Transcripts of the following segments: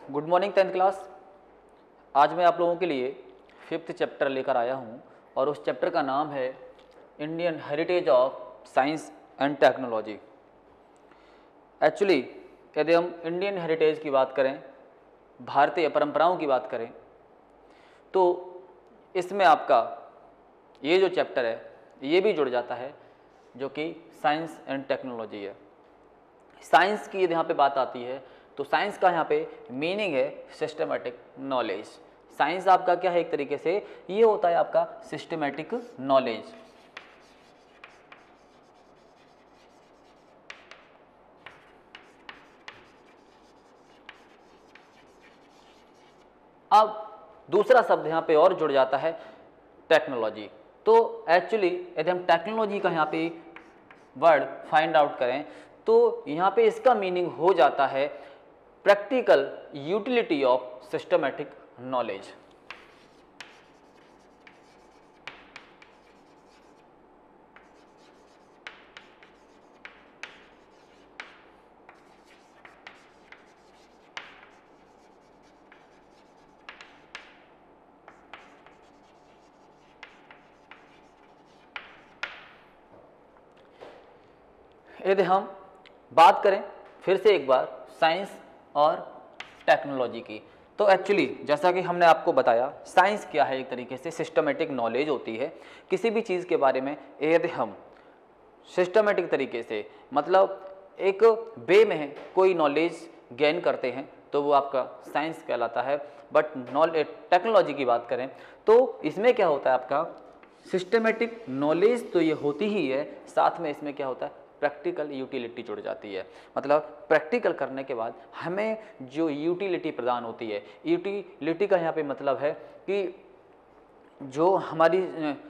Good morning 10th class. आज मैं आप लोगों के लिए 5th चैप्टर लेकर आया हूँ और उस चैप्टर का नाम है Indian heritage of science and technology. Actually यदि हम इंडियन हेरिटेज की बात करें, भारतीय परंपराओं की बात करें, तो इसमें आपका ये जो चैप्टर है ये भी जुड़ जाता है जो कि साइंस एंड टेक्नोलॉजी है। साइंस की यदि यहाँ पे बात आती है तो साइंस का यहाँ पे मीनिंग है सिस्टमेटिक नॉलेज। साइंस आपका क्या है, एक तरीके से ये होता है आपका सिस्टमेटिक नॉलेज। अब दूसरा शब्द यहाँ पे और जुड़ जाता है टेक्नोलॉजी। तो एक्चुअली यदि हम टेक्नोलॉजी का यहाँ पे वर्ड फाइंड आउट करें तो यहाँ पे इसका मीनिंग हो जाता है practical utility of systematic knowledge. यदि हम बात करें फिर से एक बार साइंस और टेक्नोलॉजी की, तो एक्चुअली जैसा कि हमने आपको बताया, साइंस क्या है, एक तरीके से सिस्टमेटिक नॉलेज होती है। किसी भी चीज़ के बारे में यदि हम सिस्टमेटिक तरीके से, मतलब एक वे में कोई नॉलेज गेन करते हैं तो वो आपका साइंस कहलाता है। बट नॉलेज टेक्नोलॉजी की बात करें तो इसमें क्या होता है, आपका सिस्टमेटिक नॉलेज तो ये होती ही है, साथ में इसमें क्या होता है, प्रैक्टिकल यूटिलिटी जुड़ जाती है। मतलब प्रैक्टिकल करने के बाद हमें जो यूटिलिटी प्रदान होती है, यूटिलिटी का यहाँ पे मतलब है कि जो हमारी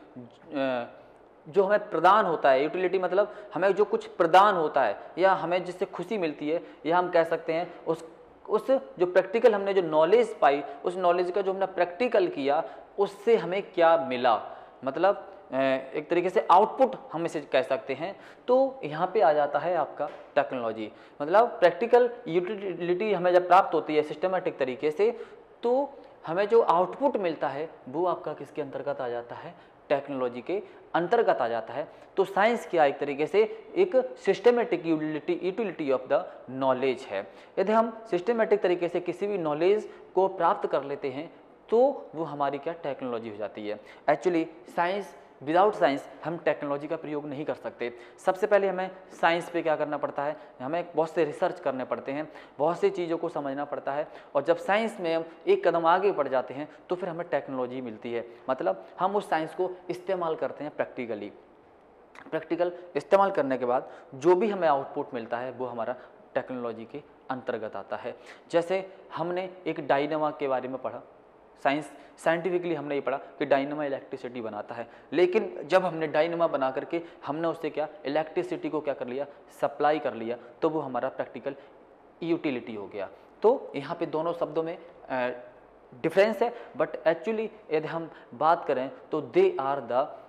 जो हमें प्रदान होता है, यूटिलिटी मतलब हमें जो कुछ प्रदान होता है या हमें जिससे खुशी मिलती है, या हम कह सकते हैं उस जो प्रैक्टिकल हमने जो नॉलेज पाई, उस नॉलेज का जो हमने प्रैक्टिकल किया उससे हमें क्या मिला, मतलब एक तरीके से आउटपुट हम इसे कह सकते हैं। तो यहाँ पे आ जाता है आपका टेक्नोलॉजी। मतलब प्रैक्टिकल यूटिलिटी हमें जब प्राप्त होती है सिस्टमेटिक तरीके से, तो हमें जो आउटपुट मिलता है वो आपका किसके अंतर्गत आ जाता है, टेक्नोलॉजी के अंतर्गत आ जाता है। तो साइंस क्या एक तरीके से एक systematic utility of the knowledge है। यदि हम सिस्टमेटिक तरीके से किसी भी नॉलेज को प्राप्त कर लेते हैं तो वो हमारी क्या टेक्नोलॉजी हो जाती है। एक्चुअली साइंस, विदाउट साइंस हम टेक्नोलॉजी का प्रयोग नहीं कर सकते। सबसे पहले हमें साइंस पे क्या करना पड़ता है, हमें बहुत से रिसर्च करने पड़ते हैं, बहुत सी चीज़ों को समझना पड़ता है, और जब साइंस में हम एक कदम आगे बढ़ जाते हैं तो फिर हमें टेक्नोलॉजी मिलती है। मतलब हम उस साइंस को इस्तेमाल करते हैं प्रैक्टिकली। प्रैक्टिकल इस्तेमाल करने के बाद जो भी हमें आउटपुट मिलता है वो हमारा टेक्नोलॉजी के अंतर्गत आता है। जैसे हमने एक डायनामा के बारे में पढ़ा, साइंटिफिकली हमने ये पढ़ा कि डायनामा इलेक्ट्रिसिटी बनाता है, लेकिन जब हमने डायनामा बना करके हमने उससे क्या इलेक्ट्रिसिटी को क्या कर लिया, सप्लाई कर लिया, तो वो हमारा प्रैक्टिकल यूटिलिटी हो गया। तो यहाँ पे दोनों शब्दों में डिफरेंस है, बट एक्चुअली यदि हम बात करें तो they are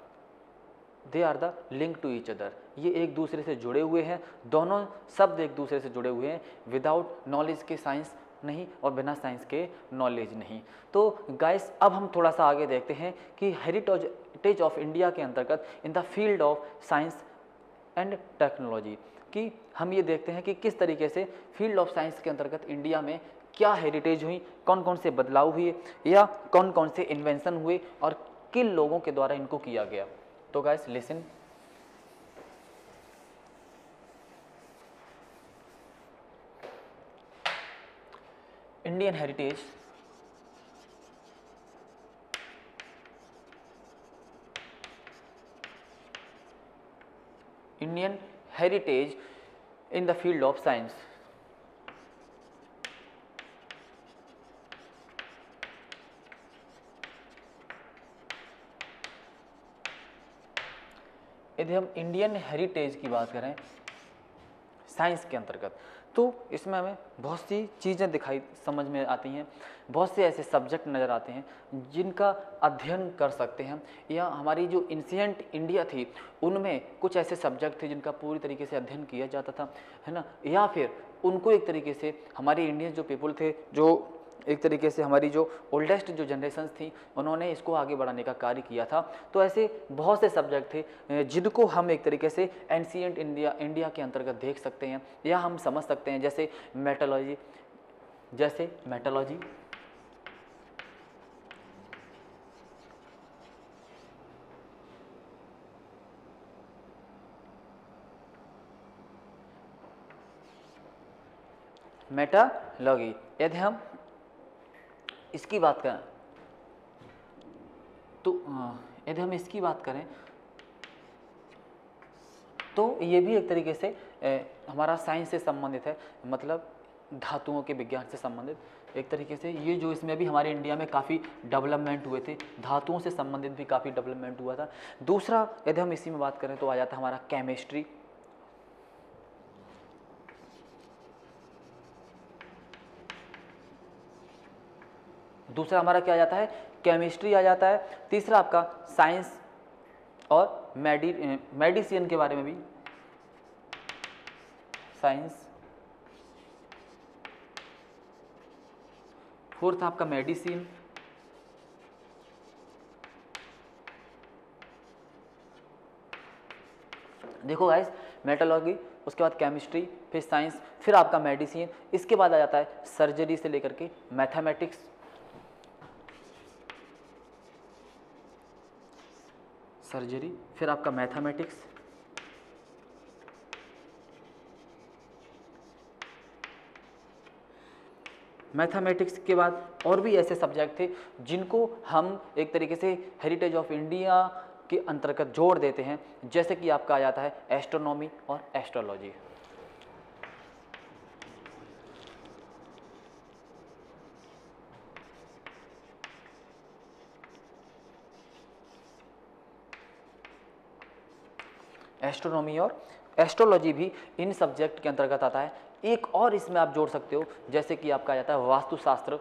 the link to each other. ये एक दूसरे से जुड़े हुए हैं, दोनों शब्द एक दूसरे से जुड़े हुए हैं। विदाउट नॉलेज के साइंस नहीं और बिना साइंस के नॉलेज नहीं। तो गाइस अब हम थोड़ा सा आगे देखते हैं कि हेरिटेज ऑफ इंडिया के अंतर्गत in the field of science and technology कि हम ये देखते हैं कि किस तरीके से फील्ड ऑफ साइंस के अंतर्गत इंडिया में क्या हेरिटेज हुई, कौन कौन से बदलाव हुए या कौन कौन से इन्वेंशन हुए और किन लोगों के द्वारा इनको किया गया। तो guys listen, Indian heritage in the field of science। यदि हम इंडियन हेरिटेज की बात करें साइंस के अंतर्गत, तो इसमें हमें बहुत सी चीज़ें दिखाई समझ में आती हैं, बहुत से ऐसे सब्जेक्ट नज़र आते हैं जिनका अध्ययन कर सकते हैं, या हमारी जो एंशिएंट इंडिया थी उनमें कुछ ऐसे सब्जेक्ट थे जिनका पूरी तरीके से अध्ययन किया जाता था, है ना, या फिर उनको एक तरीके से हमारे इंडियन जो पीपल थे, जो एक तरीके से हमारी जो ओल्डेस्ट जो जनरेशन्स थी उन्होंने इसको आगे बढ़ाने का कार्य किया था। तो ऐसे बहुत से सब्जेक्ट थे जिनको हम एक तरीके से एंशिएंट इंडिया के अंतर्गत देख सकते हैं या हम समझ सकते हैं, जैसे मेटलॉजी, मेटालॉजी। यदि हम इसकी बात करें तो यदि हम इसकी बात करें तो ये भी एक तरीके से हमारा साइंस से संबंधित है, मतलब धातुओं के विज्ञान से संबंधित एक तरीके से। ये जो इसमें भी हमारे इंडिया में काफ़ी डेवलपमेंट हुए थे, धातुओं से संबंधित भी काफ़ी डेवलपमेंट हुआ था। दूसरा यदि हम इसी में बात करें तो आ जाता है हमारा केमिस्ट्री। दूसरा हमारा क्या आ जाता है, केमिस्ट्री आ जाता है। तीसरा आपका साइंस और मेडिसिन के बारे में भी, साइंस। फोर्थ आपका मेडिसिन। देखो गाइस, मेटलॉजी, उसके बाद केमिस्ट्री, फिर साइंस, फिर आपका मेडिसिन, इसके बाद आ जाता है सर्जरी से लेकर के मैथमेटिक्स, सर्जरी, फिर आपका मैथमेटिक्स, मैथमेटिक्स के बाद और भी ऐसे सब्जेक्ट थे जिनको हम एक तरीके से हेरिटेज ऑफ इंडिया के अंतर्गत जोड़ देते हैं, जैसे कि आपका आ जाता है एस्ट्रोनॉमी और एस्ट्रोलॉजी। एस्ट्रोनॉमी और एस्ट्रोलॉजी भी इन सब्जेक्ट के अंतर्गत आता है। एक और इसमें आप जोड़ सकते हो, जैसे कि आपका आ जाता है वास्तुशास्त्र,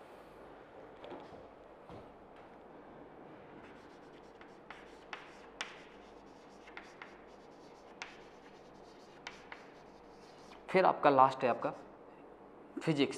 फिर आपका लास्ट है आपका फिजिक्स।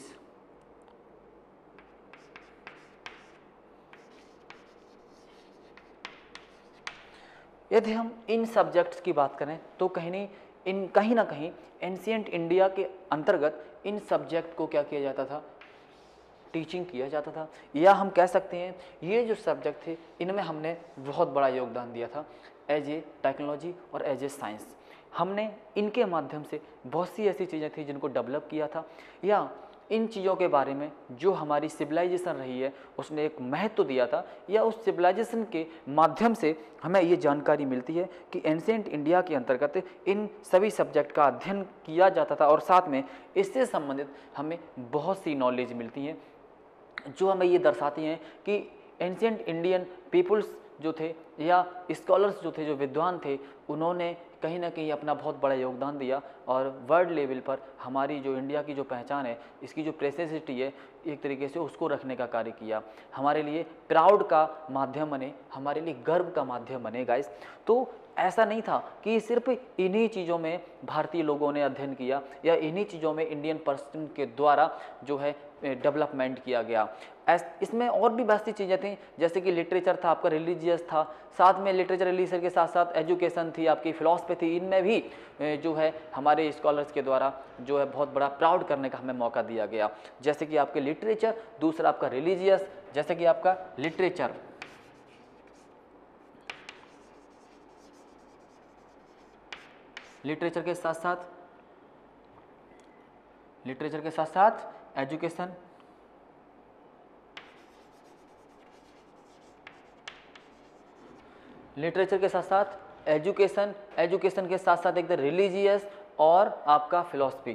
यदि हम इन सब्जेक्ट्स की बात करें तो कहीं ना कहीं एंशिएंट इंडिया के अंतर्गत इन सब्जेक्ट को क्या किया जाता था, टीचिंग किया जाता था, या हम कह सकते हैं ये जो सब्जेक्ट थे इनमें हमने बहुत बड़ा योगदान दिया था एज ए टेक्नोलॉजी और एज ए साइंस। हमने इनके माध्यम से बहुत सी ऐसी चीज़ें थी जिनको डेवलप किया था, या इन चीज़ों के बारे में जो हमारी सिविलाइजेशन रही है उसने एक महत्व दिया था, या उस सिविलाइजेशन के माध्यम से हमें ये जानकारी मिलती है कि एंशिएंट इंडिया के अंतर्गत इन सभी सब्जेक्ट का अध्ययन किया जाता था, और साथ में इससे संबंधित हमें बहुत सी नॉलेज मिलती है जो हमें ये दर्शाती हैं कि एंशिएंट इंडियन पीपुल्स जो थे या स्कॉलर्स जो थे, जो विद्वान थे, उन्होंने कहीं ना कहीं अपना बहुत बड़ा योगदान दिया और वर्ल्ड लेवल पर हमारी जो इंडिया की जो पहचान है, इसकी जो प्रेस्टिजिटी है, एक तरीके से उसको रखने का कार्य किया। हमारे लिए प्राउड का माध्यम बने, हमारे लिए गर्व का माध्यम बने गाइस। तो ऐसा नहीं था कि सिर्फ इन्हीं चीज़ों में भारतीय लोगों ने अध्ययन किया या इन्हीं चीज़ों में इंडियन पर्सन के द्वारा जो है डेवलपमेंट किया गया। इसमें और भी बहुत सी चीज़ें थी, जैसे कि लिटरेचर था आपका, रिलीजियस था, साथ में लिटरेचर रिलीजियस के साथ साथ एजुकेशन थी, आपकी फिलॉसफी थी। इनमें भी जो है हमारे स्कॉलर्स के द्वारा जो है बहुत बड़ा प्राउड करने का हमें मौका दिया गया। जैसे कि आपके लिटरेचर, दूसरा आपका रिलीजियस, जैसे कि आपका लिटरेचर, लिटरेचर के साथ साथ एजुकेशन, लिटरेचर के साथ साथ एजुकेशन, एजुकेशन के साथ साथ एकदम रिलीजियस और आपका फिलॉसफी।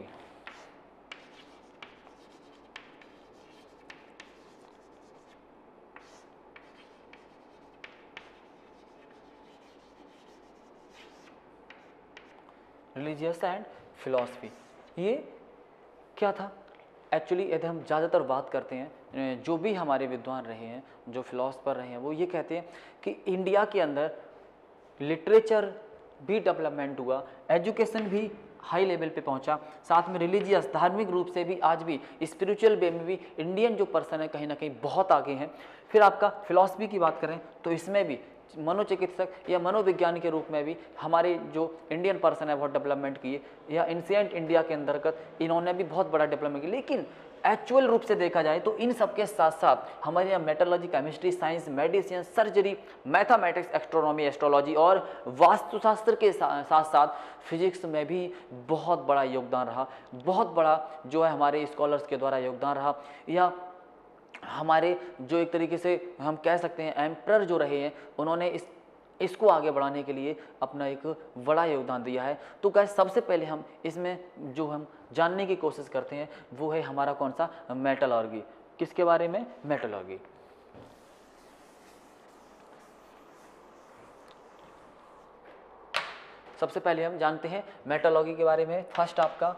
रिलीजियस एंड फिलॉसफी, ये क्या था एक्चुअली? यदि हम ज़्यादातर बात करते हैं, जो भी हमारे विद्वान रहे हैं, जो फिलॉसफर रहे हैं, वो ये कहते हैं कि इंडिया के अंदर लिटरेचर भी डेवलपमेंट हुआ, एजुकेशन भी हाई लेवल पे पहुंचा। साथ में रिलीजियस, धार्मिक रूप से भी आज भी, स्पिरिचुअल वे में भी इंडियन जो पर्सन है कहीं ना कहीं बहुत आगे हैं। फिर आपका फिलॉसफी की बात करें तो इसमें भी मनोचिकित्सक या मनोविज्ञान के रूप में भी हमारे जो इंडियन पर्सन है बहुत डेवलपमेंट किए, या एंशिएंट इंडिया के अंतर्गत इन्होंने भी बहुत बड़ा डेवलपमेंट किया। लेकिन एक्चुअल रूप से देखा जाए तो इन सबके साथ साथ हमारे यहाँ metrology, chemistry, science, medicine, surgery, mathematics, astronomy, astrology और वास्तुशास्त्र के साथ साथ फिजिक्स में भी बहुत बड़ा योगदान रहा, बहुत बड़ा जो है हमारे स्कॉलर्स के द्वारा योगदान रहा। या हमारे जो एक तरीके से हम कह सकते हैं एम्परर जो रहे हैं, उन्होंने इसको आगे बढ़ाने के लिए अपना एक बड़ा योगदान दिया है। तो गाइस सबसे पहले हम इसमें जो हम जानने की कोशिश करते हैं वो है हमारा कौन सा, मेटलर्जी। किसके बारे में, मेटलर्जी। सबसे पहले हम जानते हैं मेटलर्जी के बारे में। फर्स्ट आपका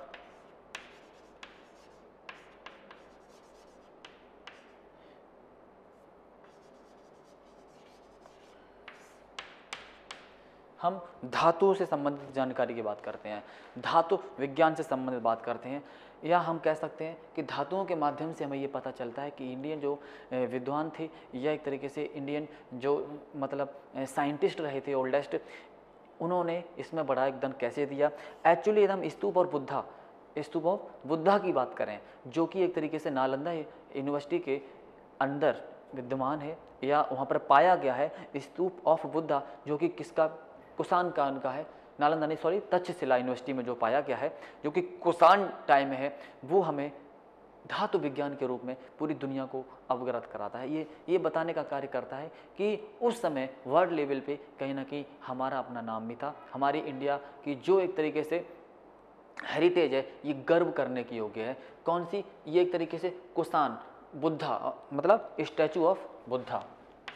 हम धातुओं से संबंधित जानकारी की बात करते हैं, धातु विज्ञान से संबंधित बात करते हैं, या हम कह सकते हैं कि धातुओं के माध्यम से हमें ये पता चलता है कि इंडियन जो विद्वान थे या एक तरीके से इंडियन जो मतलब साइंटिस्ट रहे थे ओल्डेस्ट, उन्होंने इसमें बड़ा योगदान कैसे दिया। एक्चुअली हम स्तूप ऑफ बुद्धा की बात करें जो कि एक तरीके से नालंदा यूनिवर्सिटी के अंदर विद्यमान है या वहाँ पर पाया गया है। स्तूप ऑफ बुद्धा जो कि किसका, कुषाण काल का है, नालंदा नहीं सॉरी तक्षशिला यूनिवर्सिटी में जो पाया गया है, जो कि कुषाण टाइम में है, वो हमें धातु विज्ञान के रूप में पूरी दुनिया को अवगत कराता है। ये बताने का कार्य करता है कि उस समय वर्ल्ड लेवल पे कहीं ना कहीं हमारा अपना नाम भी था, हमारी इंडिया की जो एक तरीके से हेरिटेज है ये गर्व करने की योग्य है। कौन सी, ये एक तरीके से कुषाण बुद्धा मतलब स्टैचू ऑफ बुद्धा।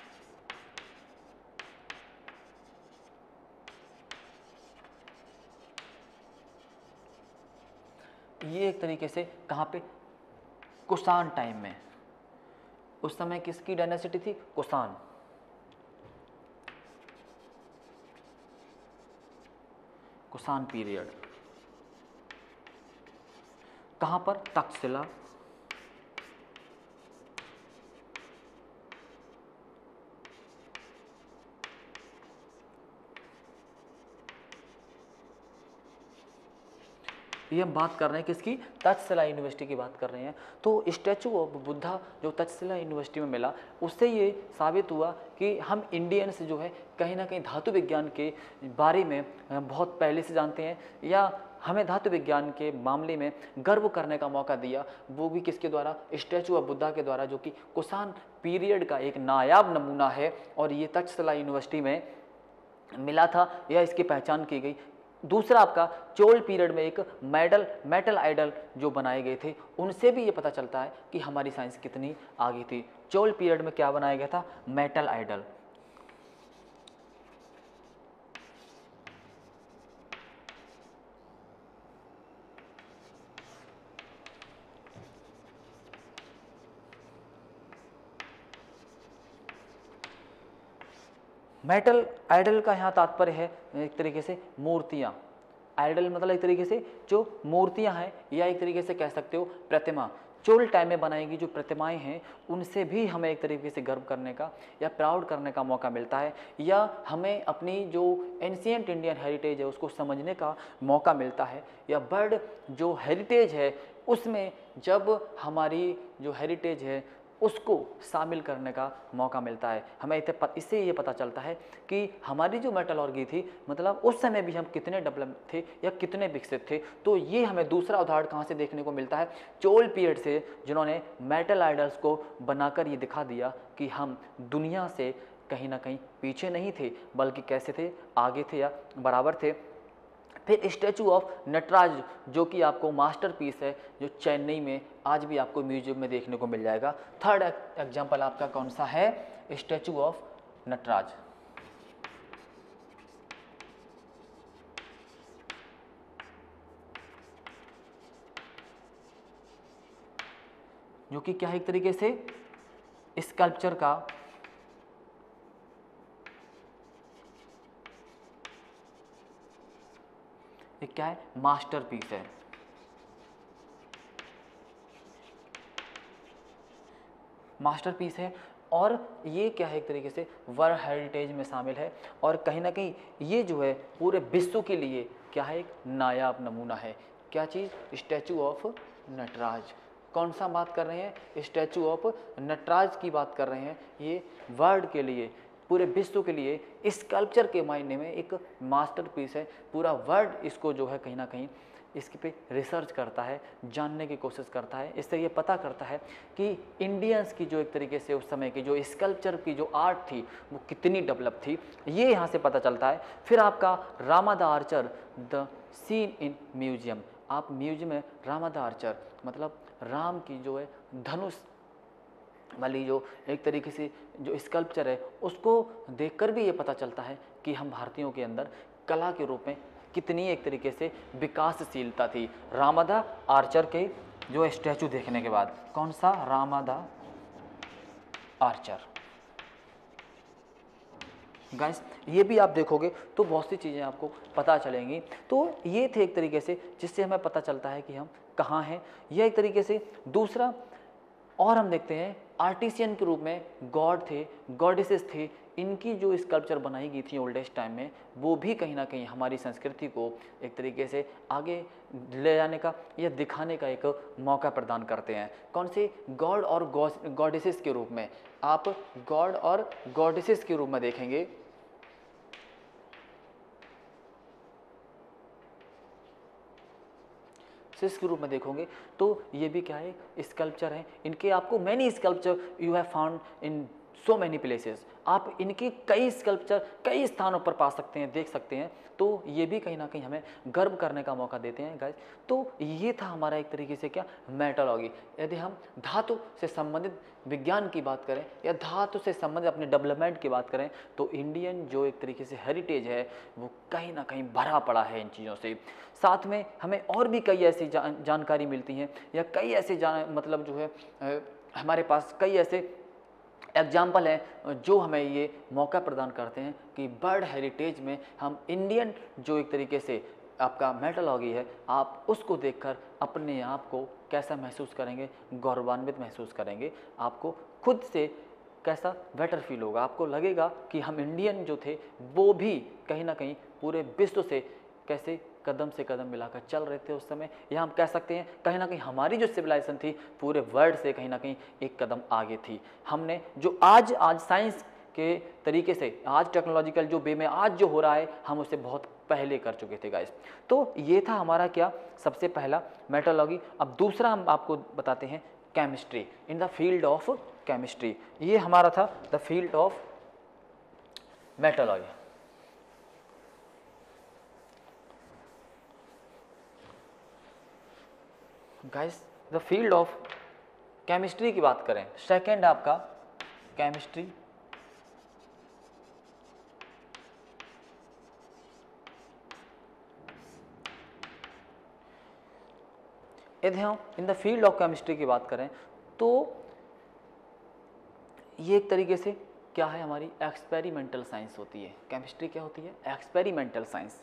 ये एक तरीके से कहाँ पे, कुषाण टाइम में, उस समय किसकी डायनेसिटी थी, कुषाण। कुषाण पीरियड कहाँ पर, तक्षशिला। ये हम बात कर रहे हैं किसकी, तक्षशिला यूनिवर्सिटी की बात कर रहे हैं। तो स्टैचू ऑफ बुद्धा जो तक्षशिला यूनिवर्सिटी में मिला, उससे ये साबित हुआ कि हम इंडियंस जो है कहीं ना कहीं धातु विज्ञान के बारे में बहुत पहले से जानते हैं, या हमें धातु विज्ञान के मामले में गर्व करने का मौका दिया, वो भी किसके द्वारा, स्टैचू ऑफ बुद्धा के द्वारा, जो कि कुषाण पीरियड का एक नायाब नमूना है और ये तक्षशिला यूनिवर्सिटी में मिला था या इसकी पहचान की गई। दूसरा आपका चोल पीरियड में एक मेटल आइडल जो बनाए गए थे, उनसे भी ये पता चलता है कि हमारी साइंस कितनी आगे थी। चोल पीरियड में क्या बनाया गया था, मेटल आइडल। मेटल आइडल का यहाँ तात्पर्य है एक तरीके से मूर्तियाँ। आइडल मतलब एक तरीके से जो मूर्तियाँ हैं, या एक तरीके से कह सकते हो प्रतिमा। चोल टाइम में बनाई गई जो प्रतिमाएं हैं उनसे भी हमें एक तरीके से गर्व करने का या प्राउड करने का मौका मिलता है, या हमें अपनी जो एंशिएंट इंडियन हेरिटेज है उसको समझने का मौका मिलता है, या वर्ल्ड जो हेरिटेज है उसमें जब हमारी जो हेरिटेज है उसको शामिल करने का मौका मिलता है। हमें इससे ये पता चलता है कि हमारी जो मेटलर्जी थी मतलब उस समय भी हम कितने डेवलप थे या कितने विकसित थे। तो ये हमें दूसरा उदाहरण कहाँ से देखने को मिलता है, चोल पीरियड से, जिन्होंने मेटल आइडल्स को बनाकर ये दिखा दिया कि हम दुनिया से कहीं ना कहीं पीछे नहीं थे, बल्कि कैसे थे, आगे थे या बराबर थे। फिर स्टैचू ऑफ नटराज जो कि आपको मास्टरपीस है, जो चेन्नई में आज भी आपको म्यूजियम में देखने को मिल जाएगा। थर्ड एग्जांपल आपका कौन सा है, स्टैचू ऑफ नटराज। जो कि क्या है, एक तरीके से स्कल्पचर का ये क्या है, मास्टरपीस है। मास्टरपीस है और ये क्या है, एक तरीके से वर्ल्ड हेरिटेज में शामिल है और कहीं ना कहीं ये जो है पूरे विश्व के लिए क्या है, एक नायाब नमूना है। क्या चीज़, स्टैचू ऑफ नटराज। कौन सा बात कर रहे हैं, स्टैचू ऑफ नटराज की बात कर रहे हैं। ये वर्ल्ड के लिए, पूरे विश्व के लिए स्कल्पचर के मायने में एक मास्टरपीस है। पूरा वर्ल्ड इसको जो है कहीं ना कहीं इसके पे रिसर्च करता है, जानने की कोशिश करता है। इससे ये पता करता है कि इंडियंस की जो एक तरीके से उस समय की जो स्कल्पचर की जो आर्ट थी वो कितनी डेवलप थी, ये यहाँ से पता चलता है। फिर आपका Rama the archer the scene in museum. आप म्यूजियम में रामा द आर्चर मतलब राम की जो है धनुष वाली जो एक तरीके से जो स्कल्पचर है उसको देखकर भी ये पता चलता है कि हम भारतीयों के अंदर कला के रूप में कितनी एक तरीके से विकासशीलता थी। रामा द आर्चर के जो स्टैचू देखने के बाद, कौन सा, रामा द आर्चर। गाइस ये भी आप देखोगे तो बहुत सी चीज़ें आपको पता चलेंगी। तो ये थे एक तरीके से जिससे हमें पता चलता है कि हम कहाँ हैं। यह एक तरीके से दूसरा, और हम देखते हैं आर्टिसियन के रूप में गॉड थे, गॉडेसेस थे। इनकी जो स्कल्पचर बनाई गई थी ओल्डेस्ट टाइम में, वो भी कहीं ना कहीं हमारी संस्कृति को एक तरीके से आगे ले जाने का या दिखाने का एक मौका प्रदान करते हैं। कौन से, गॉड और गॉडेसेस के रूप में। आप गॉड और गॉडेसेस के रूप में देखेंगे के रूप में देखोगे तो ये भी क्या है, स्कल्पचर है। इनके आपको many sculpture you have found in so many places. आप इनके कई स्कल्पचर कई स्थानों पर पा सकते हैं, देख सकते हैं। तो ये भी कहीं ना कहीं हमें गर्व करने का मौका देते हैं गाइस। तो ये था हमारा एक तरीके से क्या, मेटलॉजी। यदि हम धातु से संबंधित विज्ञान की बात करें या धातु से संबंधित अपने डेवलपमेंट की बात करें तो इंडियन जो एक तरीके से हेरिटेज है वो कहीं ना कहीं भरा पड़ा है इन चीज़ों से। साथ में हमें और भी कई ऐसी जानकारी मिलती हैं या कई ऐसे मतलब जो है हमारे पास कई ऐसे एग्जाम्पल हैं जो हमें ये मौका प्रदान करते हैं कि वर्ल्ड हेरिटेज में हम इंडियन जो एक तरीके से आपका मेटलॉजी है, आप उसको देखकर अपने आप को कैसा महसूस करेंगे, गौरवान्वित महसूस करेंगे। आपको खुद से कैसा बेटर फील होगा, आपको लगेगा कि हम इंडियन जो थे वो भी कहीं ना कहीं पूरे विश्व से कैसे कदम से कदम मिलाकर चल रहे थे उस समय। या हम कह सकते हैं कहीं ना कहीं हमारी जो सिविलाइजेशन थी पूरे वर्ल्ड से कहीं ना कहीं एक कदम आगे थी। हमने जो आज साइंस के तरीके से, आज टेक्नोलॉजिकल जो वे में आज जो हो रहा है, हम उसे बहुत पहले कर चुके थे गाइस। तो ये था हमारा क्या, सबसे पहला मेटलॉजी। अब दूसरा हम आपको बताते हैं chemistry, in the field of chemistry. ये हमारा था the field of metallurgy. Guys the field of chemistry की बात करें, सेकेंड आपका केमिस्ट्री। यदि हम in the field of chemistry की बात करें तो ये एक तरीके से क्या है, हमारी एक्सपेरिमेंटल साइंस होती है। केमिस्ट्री क्या होती है, एक्सपेरिमेंटल साइंस।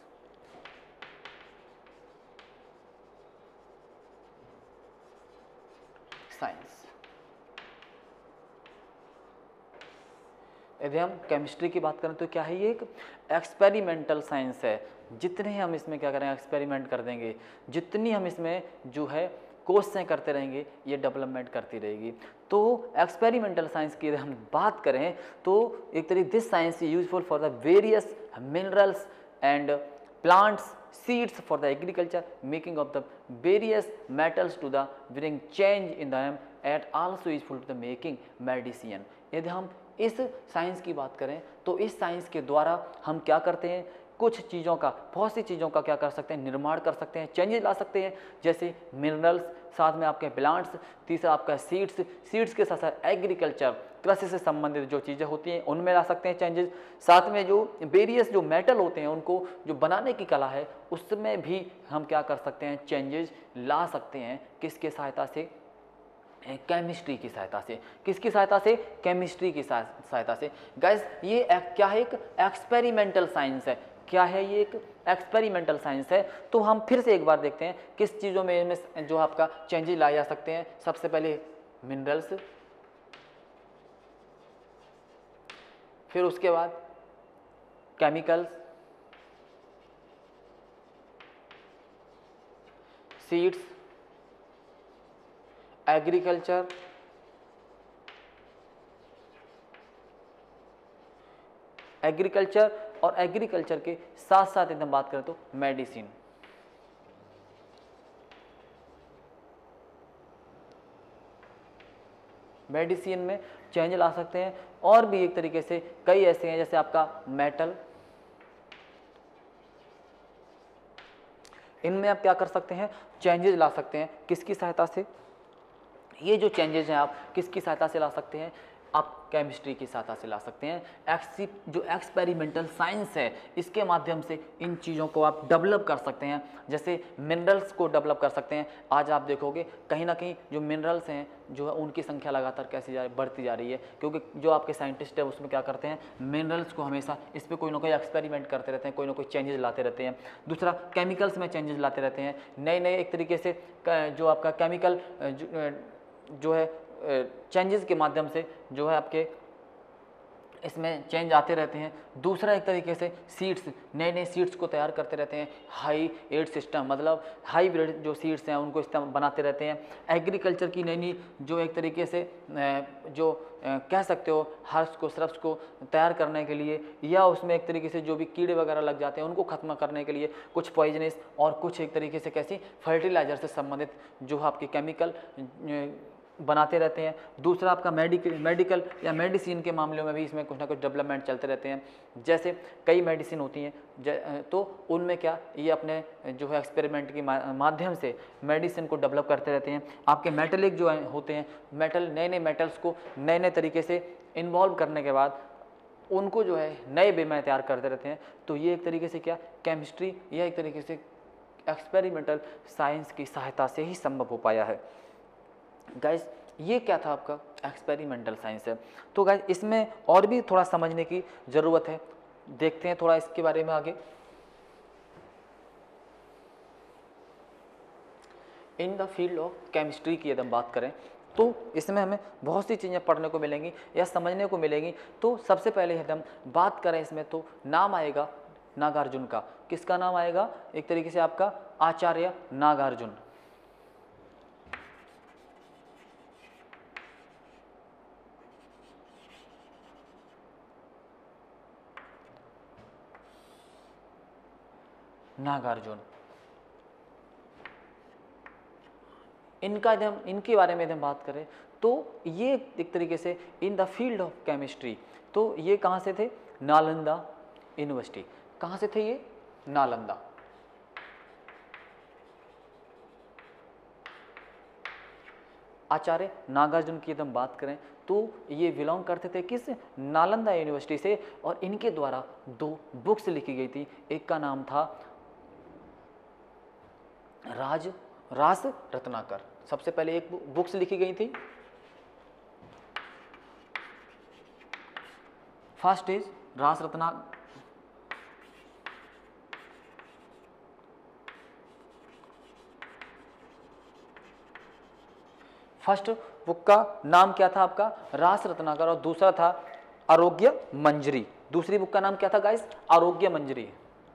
यदि हम केमिस्ट्री की बात करें तो क्या है, ये एक एक्सपेरिमेंटल साइंस है। जितने हम इसमें क्या करेंगे, एक्सपेरिमेंट कर देंगे, जितनी हम इसमें जो है कोर्सें करते रहेंगे, ये डेवलपमेंट करती रहेगी। तो एक्सपेरिमेंटल साइंस की यदि हम बात करें तो एक तरीके this science is useful for the various minerals and plants, seeds for the agriculture, making of the various metals to the bring change in them, and also useful to the making medicine। यदि हम इस science की बात करें तो इस science के द्वारा हम क्या करते हैं, कुछ चीज़ों का, बहुत सी चीज़ों का क्या कर सकते हैं, निर्माण कर सकते हैं, चेंजेस ला सकते हैं। जैसे मिनरल्स, साथ में आपके प्लांट्स, तीसरा आपका सीड्स के साथ साथ एग्रीकल्चर, कृषि से संबंधित जो चीज़ें होती हैं उनमें ला सकते हैं चेंजेस। साथ में जो वेरियस जो मेटल होते हैं उनको जो बनाने की कला है उसमें भी हम क्या कर सकते हैं, चेंजेस ला सकते हैं। किसके सहायता से, केमिस्ट्री की सहायता से। किसकी सहायता से, केमिस्ट्री की सहायता से। गाइस ये क्या है, एक एक्सपेरिमेंटल साइंस है। क्या है, ये एक एक्सपेरिमेंटल साइंस है। तो हम फिर से एक बार देखते हैं किस चीज़ों में इनमें जो आपका चेंजेस लाए जा सकते हैं। सबसे पहले मिनरल्स, फिर उसके बाद केमिकल्स, सीड्स, एग्रीकल्चर, एग्रीकल्चर और एग्रीकल्चर के साथ साथ एकदम बात करें तो मेडिसिन। मेडिसिन में चेंज ला सकते हैं। और भी एक तरीके से कई ऐसे हैं, जैसे आपका मेटल, इनमें आप क्या कर सकते हैं, चेंजेस ला सकते हैं। किसकी सहायता से? ये जो चेंजेस हैं आप किसकी सहायता से ला सकते हैं? आप केमिस्ट्री की सहायता से ला सकते हैं। जो एक्सपेरिमेंटल साइंस है, इसके माध्यम से इन चीज़ों को आप डेवलप कर सकते हैं। जैसे मिनरल्स को डेवलप कर सकते हैं। आज आप देखोगे कहीं ना कहीं जो मिनरल्स हैं जो है उनकी संख्या लगातार कैसी बढ़ती जा रही है, क्योंकि जो आपके साइंटिस्ट है उसमें क्या करते हैं, मिनरल्स को हमेशा इस पर कोई ना कोई एक्सपेरिमेंट करते रहते हैं, कोई ना कोई चेंजेस लाते रहते हैं। दूसरा, केमिकल्स में चेंजेस लाते रहते हैं, नए नए एक तरीके से जो आपका केमिकल जो है चेंजेस के माध्यम से जो है आपके इसमें चेंज आते रहते हैं। दूसरा, एक तरीके से सीड्स, नए नए सीड्स को तैयार करते रहते हैं। हाई एड सिस्टम, मतलब हाईब्रिड जो सीड्स हैं उनको इस्तेमाल बनाते रहते हैं। एग्रीकल्चर की नई नई जो एक तरीके से जो कह सकते हो हर्ब्स को, श्रब्स को तैयार करने के लिए, या उसमें एक तरीके से जो भी कीड़े वगैरह लग जाते हैं उनको खत्म करने के लिए कुछ पॉइजनस और कुछ एक तरीके से कैसी फर्टिलाइजर से संबंधित जो आपके केमिकल बनाते रहते हैं। दूसरा, आपका मेडिकल या मेडिसिन के मामलों में भी इसमें कुछ ना कुछ डेवलपमेंट चलते रहते हैं। जैसे कई मेडिसिन होती हैं तो उनमें क्या, ये अपने जो है एक्सपेरिमेंट के माध्यम से मेडिसिन को डेवलप करते रहते हैं। आपके मेटलिक जो होते हैं, नए नए मेटल्स को नए नए तरीके से इन्वॉल्व करने के बाद उनको जो है नए वे में तैयार करते रहते हैं। तो ये एक तरीके से क्या, केमिस्ट्री या एक तरीके से एक्सपेरिमेंटल साइंस की सहायता से ही संभव हो पाया है। गाइस, ये क्या था आपका एक्सपेरिमेंटल साइंस है। तो गाइस, इसमें और भी थोड़ा समझने की ज़रूरत है, देखते हैं थोड़ा इसके बारे में आगे। In the field of chemistry की यदि हम बात करें तो इसमें हमें बहुत सी चीज़ें पढ़ने को मिलेंगी या समझने को मिलेंगी। तो सबसे पहले यदि हम बात करें इसमें तो नाम आएगा नागार्जुन का। किसका नाम आएगा? एक तरीके से आपका आचार्य नागार्जुन। नागार्जुन, इनके बारे में यदि हम बात करें तो ये एक तरीके से in the field of chemistry, तो ये कहाँ से थे? नालंदा यूनिवर्सिटी। कहाँ से थे ये? नालंदा। आचार्य नागार्जुन की यदि हम बात करें तो ये बिलोंग करते थे किस? नालंदा यूनिवर्सिटी से। और इनके द्वारा 2 बुक्स लिखी गई थी। एक का नाम था रास रत्नाकर। सबसे पहले एक बुक्स लिखी गई थी। फर्स्ट इज रास रत्नाकर, फर्स्ट बुक का नाम क्या था आपका? रास रत्नाकर। और दूसरा था आरोग्य मंजरी। दूसरी बुक का नाम क्या था गाइस? आरोग्य मंजरी।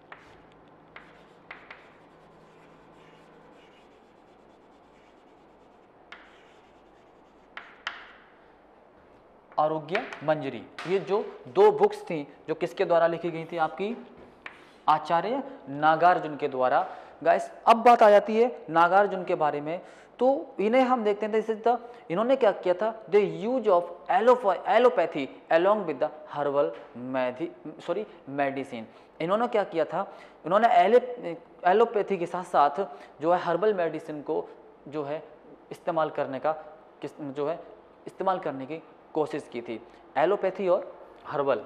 आरोग्य मंजरी। ये जो 2 बुक्स थी जो किसके द्वारा लिखी गई थी? आपकी आचार्य नागार्जुन के द्वारा। गाइस, अब बात आ जाती है नागार्जुन के बारे में। तो इन्हें हम देखते हैं, इन्होंने क्या किया था? The use of allopathy along with the herbal medicine. इन्होंने क्या किया था? इन्होंने एलोपैथी के साथ साथ जो है हर्बल मेडिसिन को जो है इस्तेमाल करने की कोशिश की थी। एलोपैथी और herbal.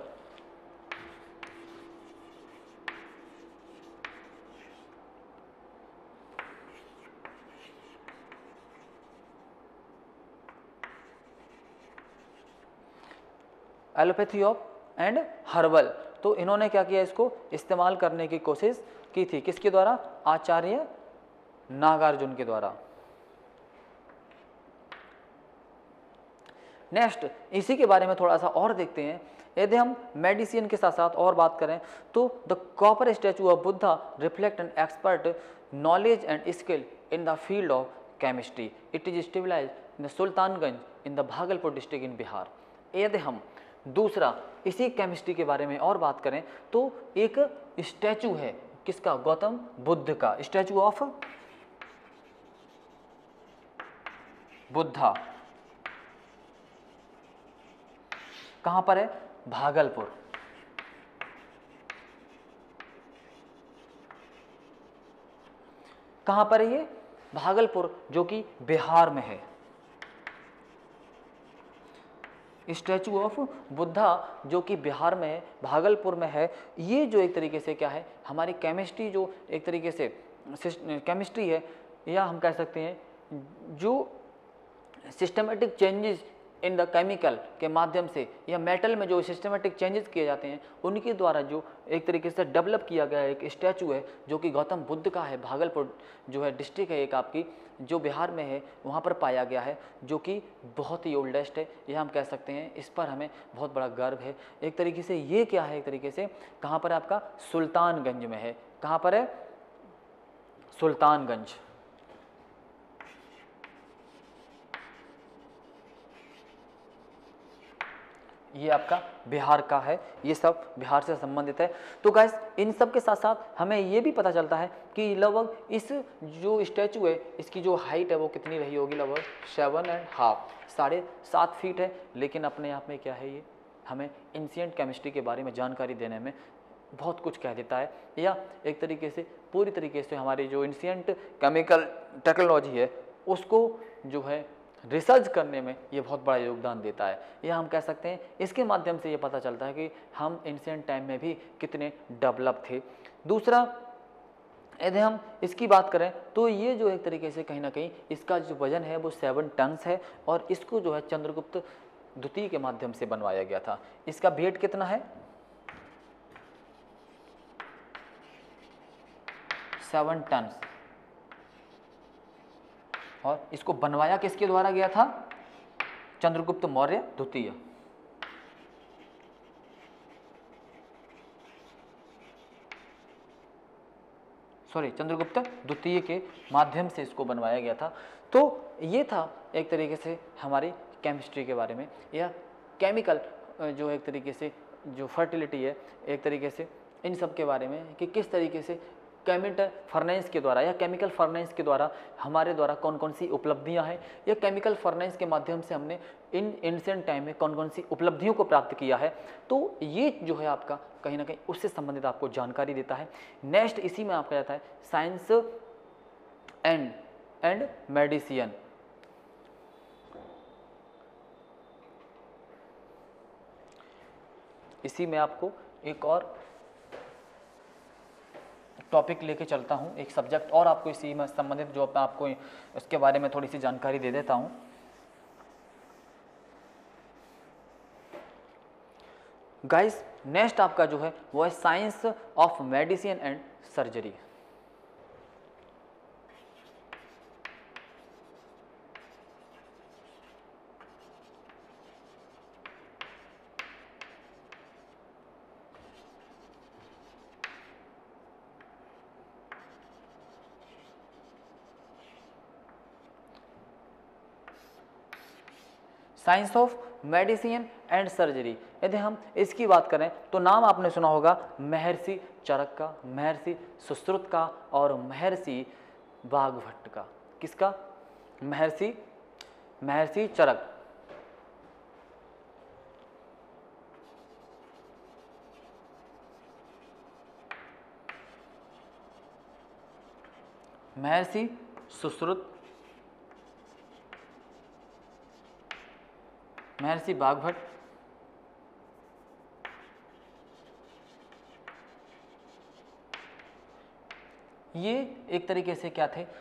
Allopathy of and herbal. तो इन्होंने क्या किया, इसको इस्तेमाल करने की कोशिश की थी, किसके द्वारा, आचार्य नागार्जुन के द्वारा। नेक्स्ट इसी के बारे में थोड़ा सा और देखते हैं। यदि हम मेडिसिन के साथ साथ और बात करें तो the copper statue of Buddha reflect an expert knowledge and skill in the field of chemistry. It is stabilize in the Sultanganj in the Bhagalpur district in Bihar. यदि हम दूसरा इसी केमिस्ट्री के बारे में और बात करें तो एक स्टैचू है, किसका, गौतम बुद्ध का, स्टैचू ऑफ बुद्धा, कहां पर है, भागलपुर। कहां पर है ये, भागलपुर, जो कि बिहार में है। स्टैचू ऑफ बुद्धा जो कि बिहार में है, भागलपुर में है। ये जो एक तरीके से क्या है, हमारी केमिस्ट्री जो एक तरीके से केमिस्ट्री है, या हम कह सकते हैं जो systematic changes in the chemical के माध्यम से या मेटल में जो सिस्टमेटिक चेंजेस किए जाते हैं उनके द्वारा जो एक तरीके से डेवलप किया गया एक स्टैचू है जो कि गौतम बुद्ध का है। भागलपुर जो है डिस्ट्रिक्ट है एक आपकी, जो बिहार में है, वहाँ पर पाया गया है, जो कि बहुत ही ओल्डेस्ट है, यह हम कह सकते हैं। इस पर हमें बहुत बड़ा गर्व है। एक तरीके से ये क्या है, एक तरीके से कहाँ पर आपका, सुल्तानगंज में है। कहाँ पर है, सुल्तानगंज। ये आपका बिहार का है, ये सब बिहार से संबंधित है। तो गाइस इन सब के साथ साथ हमें ये भी पता चलता है कि लगभग इस जो स्टैचू है इसकी जो हाइट है वो कितनी रही होगी, लगभग 7.5 7.5 फीट है। लेकिन अपने आप में क्या है, ये हमें एंशिएंट केमिस्ट्री के बारे में जानकारी देने में बहुत कुछ कह देता है, या एक तरीके से पूरी तरीके से हमारी जो एंशिएंट केमिकल टेक्नोलॉजी है उसको जो है रिसर्च करने में ये बहुत बड़ा योगदान देता है। यह हम कह सकते हैं, इसके माध्यम से ये पता चलता है कि हम एंशिएंट टाइम में भी कितने डेवलप थे। दूसरा यदि हम इसकी बात करें तो ये जो एक तरीके से कहीं ना कहीं इसका जो वजन है वो 7 टन है, और इसको जो है चंद्रगुप्त द्वितीय के माध्यम से बनवाया गया था। इसका वेट कितना है, 7 टन, और इसको बनवाया किसके द्वारा गया था, चंद्रगुप्त मौर्य द्वितीय। चंद्रगुप्त द्वितीय के माध्यम से इसको बनवाया गया था। तो ये था एक तरीके से हमारी केमिस्ट्री के बारे में, या केमिकल जो एक तरीके से जो फर्टिलिटी है, एक तरीके से इन सब के बारे में कि किस तरीके से केमिकल फर्नेस के द्वारा या केमिकल फर्नेस के द्वारा हमारे द्वारा कौन कौन सी उपलब्धियां हैं, या केमिकल फर्नेस के माध्यम से हमने इन एंशिएंट टाइम में कौन कौन सी उपलब्धियों को प्राप्त किया है। तो ये जो है आपका कहीं ना कहीं उससे संबंधित आपको जानकारी देता है। नेक्स्ट इसी में आपका जाता है साइंस एंड मेडिसिन। इसी में आपको एक और टॉपिक लेके चलता हूं, एक सब्जेक्ट और आपको इसी में संबंधित जो आपको इसके बारे में थोड़ी सी जानकारी दे देता हूं। गाइस नेक्स्ट आपका जो है वो है science of medicine and surgery. Science of medicine and surgery. यदि हम इसकी बात करें तो नाम आपने सुना होगा महर्षि चरक का, महर्षि सुश्रुत का और महर्षि वाग्भट का। किसका, महर्षि चरक। महर्षि सुश्रुत, महर्षि वाग्भट, ये एक तरीके से क्या थे,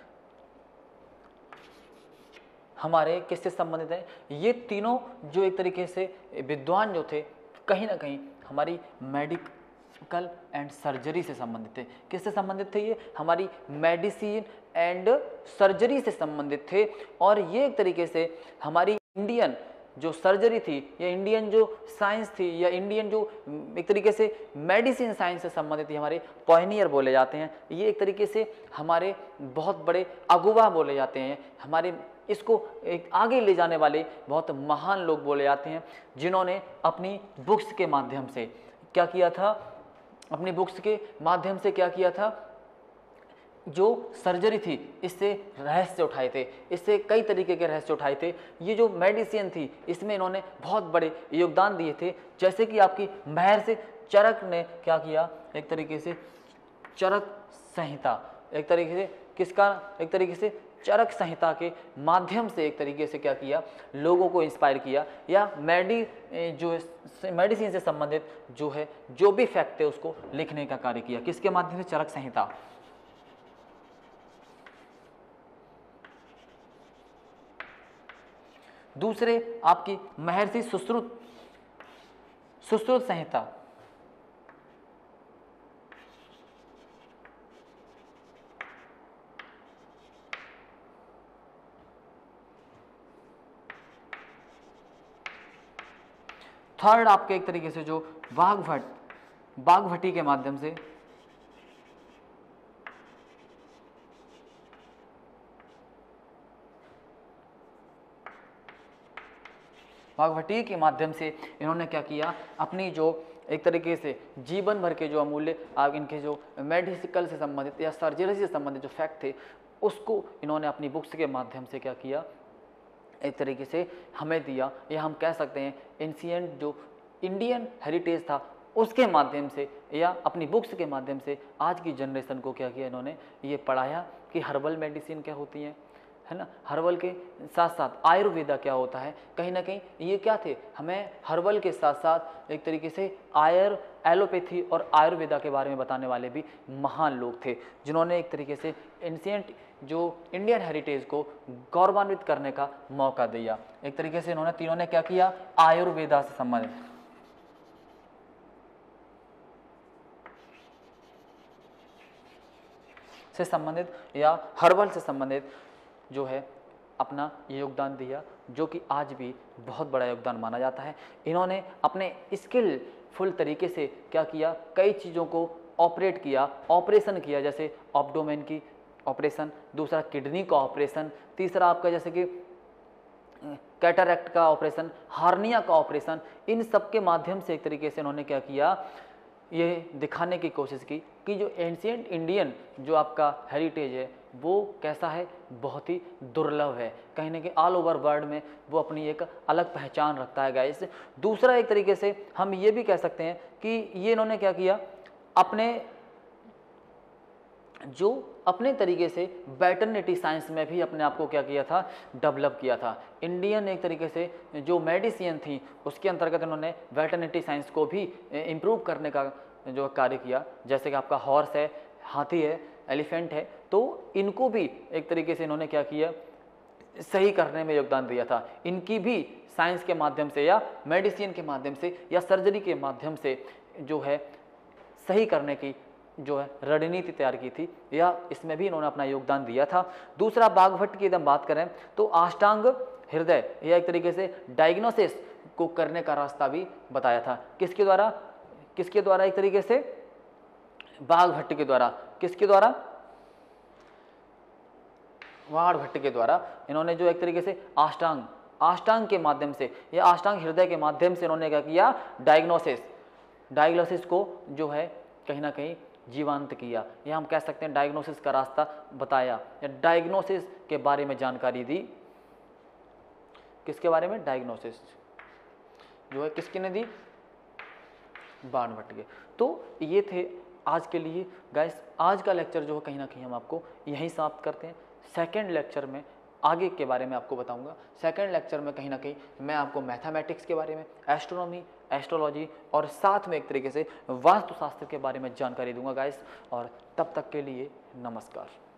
हमारे किससे संबंधित है, ये तीनों जो एक तरीके से विद्वान जो थे कहीं ना कहीं हमारी मेडिकल एंड सर्जरी से संबंधित थे। किससे संबंधित थे ये? हमारी मेडिसिन एंड सर्जरी से संबंधित थे। और ये एक तरीके से हमारी इंडियन जो सर्जरी थी या इंडियन जो साइंस थी या इंडियन जो एक तरीके से मेडिसिन साइंस से संबंधित थी, हमारे पॉयनियर बोले जाते हैं। ये एक तरीके से हमारे बहुत बड़े अगुवा बोले जाते हैं, हमारे इसको एक आगे ले जाने वाले बहुत महान लोग बोले जाते हैं, जिन्होंने अपनी बुक्स के माध्यम से क्या किया था, अपनी बुक्स के माध्यम से क्या किया था, जो सर्जरी थी इससे रहस्य उठाए थे, इससे कई तरीके के रहस्य उठाए थे। ये जो मेडिसिन थी इसमें इन्होंने बहुत बड़े योगदान दिए थे। जैसे कि आपकी महर्षि चरक ने क्या किया, एक तरीके से चरक संहिता, एक तरीके से किसका, एक तरीके से चरक संहिता के माध्यम से एक तरीके से क्या किया, लोगों को इंस्पायर किया, या मेडिसिन से संबंधित जो है जो भी फैक्ट है उसको लिखने का कार्य किया। किसके माध्यम से? चरक संहिता। दूसरे आपकी महर्षि सुश्रुत संहिता। थर्ड आपके एक तरीके से जो बाघभट्टी के माध्यम से, बाघभट्टी के माध्यम से इन्होंने क्या किया, अपनी जो एक तरीके से जीवन भर के जो अमूल्य इनके जो मेडिकल से संबंधित या सर्जरी से संबंधित जो फैक्ट थे उसको इन्होंने अपनी बुक्स के माध्यम से क्या किया, एक तरीके से हमें दिया, या हम कह सकते हैं एंशिएंट जो इंडियन हेरिटेज था उसके माध्यम से या अपनी बुक्स के माध्यम से आज की जनरेशन को क्या किया, इन्होंने ये पढ़ाया कि हर्बल मेडिसिन क्या होती हैं, है ना, हर्बल के साथ साथ आयुर्वेदा क्या होता है। कहीं ना कहीं ये क्या थे, हमें हर्बल के साथ साथ एक तरीके से एलोपैथी और आयुर्वेदा के बारे में बताने वाले भी महान लोग थे, जिन्होंने एक तरीके से एंशिएंट जो इंडियन हेरिटेज को गौरवान्वित करने का मौका दिया। एक तरीके से इन्होंने तीनों ने क्या किया, आयुर्वेदा से संबंधित या हर्बल से संबंधित जो है अपना योगदान दिया, जो कि आज भी बहुत बड़ा योगदान माना जाता है। इन्होंने अपने स्किलफुल तरीके से क्या किया, कई चीज़ों को ऑपरेशन किया, जैसे एब्डोमेन की ऑपरेशन, दूसरा किडनी का ऑपरेशन, तीसरा आपका जैसे कि कैटरैक्ट का ऑपरेशन, हार्निया का ऑपरेशन। इन सब के माध्यम से एक तरीके से इन्होंने क्या किया, ये दिखाने की कोशिश की कि जो एंशिएंट इंडियन जो आपका हेरिटेज है वो कैसा है, बहुत ही दुर्लभ है, कहीं ना कहीं ऑल ओवर वर्ल्ड में वो अपनी एक अलग पहचान रखता है गाइस। दूसरा एक तरीके से हम ये भी कह सकते हैं कि ये इन्होंने क्या किया, अपने तरीके से वेटरनिटी साइंस में भी अपने आप को क्या किया था, डेवलप किया था। इंडियन एक तरीके से जो मेडिसिन थी उसके अंतर्गत इन्होंने वेटरनिटी साइंस को भी इम्प्रूव करने का जो कार्य किया। जैसे कि आपका हॉर्स है, हाथी है, एलिफेंट है, तो इनको भी एक तरीके से इन्होंने क्या किया, सही करने में योगदान दिया था। इनकी भी साइंस के माध्यम से या मेडिसिन के माध्यम से या सर्जरी के माध्यम से जो है सही करने की जो है रणनीति तैयार की थी, या इसमें भी इन्होंने अपना योगदान दिया था। दूसरा बाघभट्ट की एकदम बात करें तो अष्टांग हृदय या एक तरीके से डायग्नोसिस को करने का रास्ता भी बताया था। किसके द्वारा एक तरीके से, बाघभट्ट के द्वारा। किसके द्वारा? बाघभट्ट के द्वारा इन्होंने जो एक तरीके से अष्टांग के माध्यम से या अष्टांग हृदय के माध्यम से इन्होंने क्या किया, डायग्नोसिस को जो है कहीं ना कहीं जीवांत किया, या हम कह सकते हैं डायग्नोसिस का रास्ता बताया, या डायग्नोसिस के बारे में जानकारी दी। किसके बारे में? डायग्नोसिस जो है किसकी ने दी, बाणभट्ट के। तो ये थे आज के लिए गाइस। आज का लेक्चर जो है कहीं ना कहीं हम आपको यहीं समाप्त करते हैं। सेकेंड लेक्चर में आगे के बारे में आपको बताऊंगा। सेकेंड लेक्चर में कहीं ना कहीं मैं आपको मैथमेटिक्स के बारे में, एस्ट्रोनॉमी, एस्ट्रोलॉजी और साथ में एक तरीके से वास्तुशास्त्र के बारे में जानकारी दूंगा गाइस। और तब तक के लिए नमस्कार।